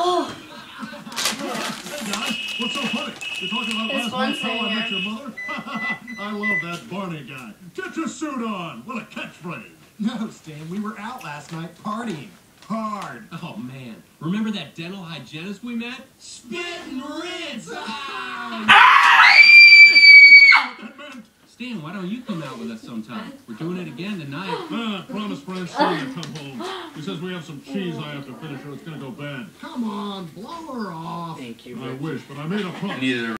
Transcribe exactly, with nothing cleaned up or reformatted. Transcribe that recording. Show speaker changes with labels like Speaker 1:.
Speaker 1: Oh.
Speaker 2: Hey guys, what's so funny? You're talking about
Speaker 1: There's
Speaker 2: last
Speaker 1: one
Speaker 2: night how I
Speaker 1: thing
Speaker 2: met
Speaker 1: here.
Speaker 2: your mother? I love that Barney guy. Get your suit on. What a catchphrase.
Speaker 3: No, Stan, we were out last night partying. Hard.
Speaker 4: Oh, man. Remember that dental hygienist we met? Spit and rinse! Stan, why don't you come out with us sometime? We're doing it again tonight.
Speaker 2: Ah, I promised French Sonia to come home. He says we have some cheese I have to finish or it's going to go bad. Come on, blow her off.
Speaker 5: Thank you,
Speaker 2: I
Speaker 5: Rich.
Speaker 2: wish, but I made a promise.
Speaker 6: Neither